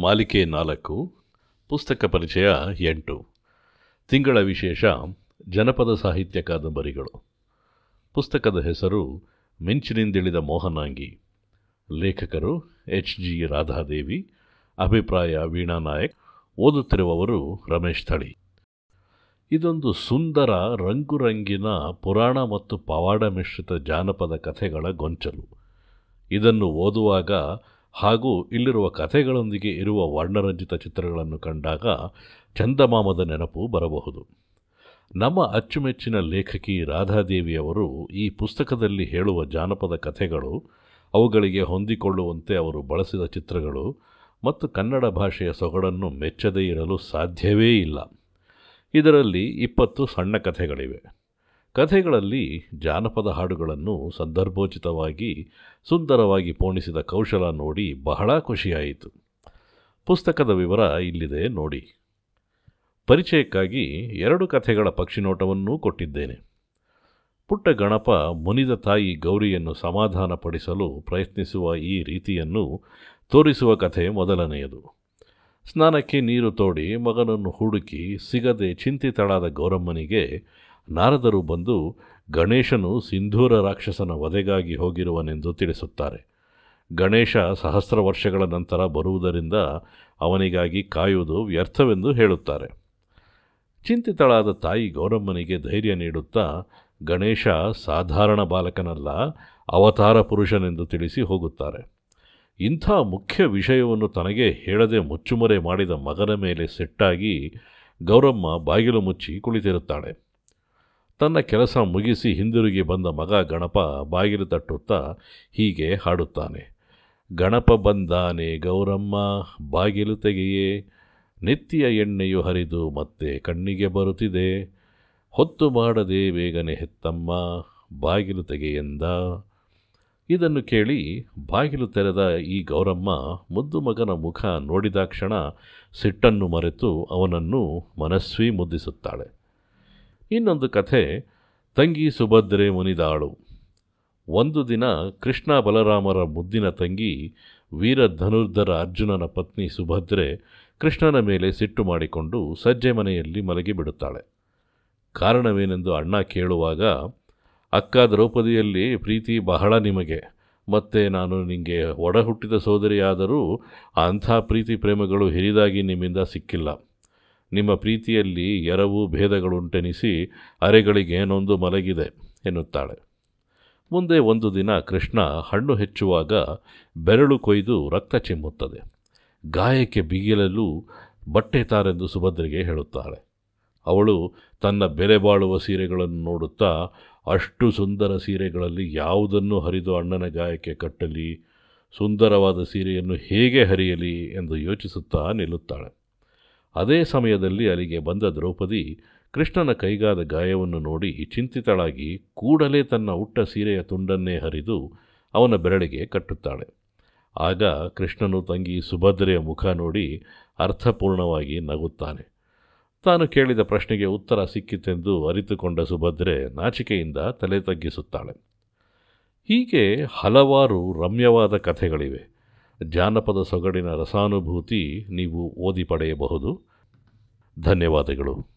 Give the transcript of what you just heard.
ಮಾಲಿಕೆ 4, ಪುಸ್ತಕ ಪರಿಚಯ 8. ತಿಂಗಳ ವಿಶೇಷ ಜನಪದ ಸಾಹಿತ್ಯ ಕಾದಂಬರಿಗಳು. ಪುಸ್ತಕದ ಹೆಸರು ಮಿಂಚಿನಿಂದಿಳಿದ ಮೋಹನಾಂಗಿ. ಲೇಖಕರು HG ರಾಧಾದೇವಿ. ಅಭಿಪ್ರಾಯ ವೀಣಾ ನಾಯಕ್. ಓದುತ್ತಿರುವವರು ರಮೇಶ್ ಥಳಿ. ಇದೊಂದು ಸುಂದರ ರಂಗುರಂಗಿನ ಪುರಾಣ ಮತ್ತು ಪವಾಡ ಮಿಶ್ರಿತ ಜಾನಪದ ಕಥೆಗಳ ಗೊಂಚಲು. ಇದನ್ನು ಓದುವಾಗ ಹಾಗೂ ಇಲ್ಲಿರುವ ಕಥೆಗಳೊಂದಿಗೆ ಇರುವ ವರ್ಣರಂಜಿತ ಚಿತ್ರಗಳನ್ನು ಕಂಡಾಗ ಚಂದಮಾಮದ ನೆನಪು ಬರಬಹುದು. ನಮ್ಮ ಅಚ್ಚುಮೆಚ್ಚಿನ ಲೇಖಕಿ ರಾಧಾದೇವಿಯವರು ಈ ಪುಸ್ತಕದಲ್ಲಿ ಹೇಳುವ ಜಾನಪದ ಕಥೆಗಳು, ಅವುಗಳಿಗೆ ಹೊಂದಿಕೊಳ್ಳುವಂತೆ ಅವರು ಬಳಸಿದ ಚಿತ್ರಗಳು ಮತ್ತು ಕನ್ನಡ ಭಾಷೆಯ ಸೊಗಡನ್ನು ಮೆಚ್ಚದೇ ಇರಲು ಸಾಧ್ಯವೇ ಇಲ್ಲ. ಇದರಲ್ಲಿ 20 ಸಣ್ಣ ಕಥೆಗಳಿವೆ. ಕಥೆಗಳಲ್ಲಿ ಜಾನಪದ ಹಾಡುಗಳನ್ನು ಸಂದರ್ಭೋಚಿತವಾಗಿ ಸುಂದರವಾಗಿ ಪೋಣಿಸಿದ ಕೌಶಲ ನೋಡಿ ಬಹಳ ಖುಷಿಯಾಯಿತು. ಪುಸ್ತಕದ ವಿವರ ಇಲ್ಲಿದೆ ನೋಡಿ. ಪರಿಚಯಕ್ಕಾಗಿ 2 ಕಥೆಗಳ ಪಕ್ಷಿನೋಟವನ್ನೂ ಕೊಟ್ಟಿದ್ದೇನೆ. ಪುಟ್ಟ ಗಣಪ ಮುನಿದ ತಾಯಿ ಗೌರಿಯನ್ನು ಸಮಾಧಾನಪಡಿಸಲು ಪ್ರಯತ್ನಿಸುವ ಈ ರೀತಿಯನ್ನು ತೋರಿಸುವ ಕಥೆ ಮೊದಲನೆಯದು. ಸ್ನಾನಕ್ಕೆ ನೀರು ತೋಡಿ ಮಗನನ್ನು ಹುಡುಕಿ ಸಿಗದೆ ಚಿಂತಿತಳಾದ ಗೌರಮ್ಮನಿಗೆ ನಾರದರು ಬಂದು ಗಣೇಶನು ಸಿಂಧೂರ ರಾಕ್ಷಸನ ವಧೆಗಾಗಿ ಹೋಗಿರುವನೆಂದು ತಿಳಿಸುತ್ತಾರೆ. ಗಣೇಶ ಸಹಸ್ರ ವರ್ಷಗಳ ನಂತರ ಬರುವುದರಿಂದ ಅವನಿಗಾಗಿ ಕಾಯುವುದು ವ್ಯರ್ಥವೆಂದು ಹೇಳುತ್ತಾರೆ. ಚಿಂತಿತಳಾದ ತಾಯಿ ಗೌರಮ್ಮನಿಗೆ ಧೈರ್ಯ ನೀಡುತ್ತಾ ಗಣೇಶ ಸಾಧಾರಣ ಬಾಲಕನಲ್ಲ, ಅವತಾರ ಪುರುಷನೆಂದು ತಿಳಿಸಿ ಹೋಗುತ್ತಾರೆ. ಇಂಥ ಮುಖ್ಯ ವಿಷಯವನ್ನು ತನಗೆ ಹೇಳದೆ ಮುಚ್ಚುಮರೆ ಮಾಡಿದ ಮಗನ ಮೇಲೆ ಸಿಟ್ಟಾಗಿ ಗೌರಮ್ಮ ಬಾಗಿಲು ಮುಚ್ಚಿ ಕುಳಿತಿರುತ್ತಾಳೆ. ತನ್ನ ಕೆಲಸ ಮುಗಿಸಿ ಹಿಂದಿರುಗಿ ಬಂದ ಮಗ ಗಣಪ ಬಾಗಿಲು ತಟ್ಟುತ್ತಾ ಹೀಗೆ ಹಾಡುತ್ತಾನೆ. ಗಣಪ ಬಂದಾನೆ ಗೌರಮ್ಮ ಬಾಗಿಲು ತೆಗೆಯೇ, ನೆತ್ತಿಯ ಎಣ್ಣೆಯು ಹರಿದು ಮತ್ತೆ ಕಣ್ಣಿಗೆ ಬರುತ್ತಿದೆ, ಹೊತ್ತು ಮಾಡದೆ ಬೇಗನೆ ಹೆತ್ತಮ್ಮ ಬಾಗಿಲು ತೆಗೆಯೆಂದ. ಇದನ್ನು ಕೇಳಿ ಬಾಗಿಲು ತೆರೆದ ಈ ಗೌರಮ್ಮ ಮುದ್ದು ಮಗನ ಮುಖ ನೋಡಿದಾಕ್ಷಣ ಸಿಟ್ಟನ್ನು ಮರೆತು ಅವನನ್ನು ಮನಸ್ವಿ ಮುದ್ದಿಸುತ್ತಾಳೆ. ಇನ್ನೊಂದು ಕಥೆ ತಂಗಿ ಸುಭದ್ರೆ ಮುನಿದಾಳು. ಒಂದು ದಿನ ಕೃಷ್ಣ ಬಲರಾಮರ ಮುದ್ದಿನ ತಂಗಿ ವೀರ ಧನುರ್ಧರ ಅರ್ಜುನನ ಪತ್ನಿ ಸುಭದ್ರೆ ಕೃಷ್ಣನ ಮೇಲೆ ಸಿಟ್ಟು ಮಾಡಿಕೊಂಡು ಸಜ್ಜೆ ಮನೆಯಲ್ಲಿ ಮಲಗಿಬಿಡುತ್ತಾಳೆ. ಕಾರಣವೇನೆಂದು ಅಣ್ಣ ಕೇಳುವಾಗ, ಅಕ್ಕ ದ್ರೌಪದಿಯಲ್ಲಿ ಪ್ರೀತಿ ಬಹಳ ನಿಮಗೆ, ಮತ್ತು ನಾನು ನಿಮಗೆ ಒಡ ಹುಟ್ಟಿದ ಸೋದರಿಯಾದರೂ ಅಂಥ ಪ್ರೀತಿ ಪ್ರೇಮಗಳು ಹಿರಿದಾಗಿ ನಿಮ್ಮಿಂದ ಸಿಕ್ಕಿಲ್ಲ. ನಿಮ್ಮ ಪ್ರೀತಿಯಲ್ಲಿ ಎರವು ಭೇದಗಳುಂಟೆನಿಸಿ ಅರೆಗಳಿಗೆ ನೊಂದು ಮಲಗಿದೆ ಎನ್ನುತ್ತಾಳೆ. ಮುಂದೆ ಒಂದು ದಿನ ಕೃಷ್ಣ ಹಣ್ಣು ಹೆಚ್ಚುವಾಗ ಬೆರಳು ಕೊಯ್ದು ರಕ್ತ ಚಿಮ್ಮುತ್ತದೆ. ಗಾಯಕ್ಕೆ ಬಿಗಿಯಲು ಬಟ್ಟೆ ತಾರೆಂದು ಸುಭದ್ರೆಗೆ ಹೇಳುತ್ತಾಳೆ. ಅವಳು ತನ್ನ ಬೆಲೆ ಬಾಳುವ ಸೀರೆಗಳನ್ನು ನೋಡುತ್ತಾ, ಅಷ್ಟು ಸುಂದರ ಸೀರೆಗಳಲ್ಲಿ ಯಾವುದನ್ನು ಹರಿದು ಅಣ್ಣನ ಗಾಯಕ್ಕೆ ಕಟ್ಟಲಿ, ಸುಂದರವಾದ ಸೀರೆಯನ್ನು ಹೇಗೆ ಹರಿಯಲಿ ಎಂದು ಯೋಚಿಸುತ್ತಾ ನಿಲ್ಲುತ್ತಾಳೆ. ಅದೇ ಸಮಯದಲ್ಲಿ ಅಲ್ಲಿಗೆ ಬಂದ ದ್ರೌಪದಿ ಕೃಷ್ಣನ ಕೈಗಾದ ಗಾಯವನ್ನು ನೋಡಿ ಚಿಂತಿತಳಾಗಿ ಕೂಡಲೇ ತನ್ನ ಉಟ್ಟ ಸೀರೆಯ ತುಂಡನ್ನೇ ಹರಿದು ಅವನ ಬೆರಳಿಗೆ ಕಟ್ಟುತ್ತಾಳೆ. ಆಗ ಕೃಷ್ಣನು ತಂಗಿ ಸುಭದ್ರೆಯ ಮುಖ ನೋಡಿ ಅರ್ಥಪೂರ್ಣವಾಗಿ ನಗುತ್ತಾನೆ. ತಾನು ಕೇಳಿದ ಪ್ರಶ್ನೆಗೆ ಉತ್ತರ ಸಿಕ್ಕಿತೆಂದು ಅರಿತುಕೊಂಡ ಸುಭದ್ರೆ ನಾಚಿಕೆಯಿಂದ ತಲೆ ತಗ್ಗಿಸುತ್ತಾಳೆ. ಹೀಗೆ ಹಲವಾರು ರಮ್ಯವಾದ ಕಥೆಗಳಿವೆ. ಜಾನಪದ ಸೊಗಡಿನ ರಸಾನುಭೂತಿ ನೀವು ಓದಿ ಪಡೆಯಬಹುದು. ಧನ್ಯವಾದಗಳು.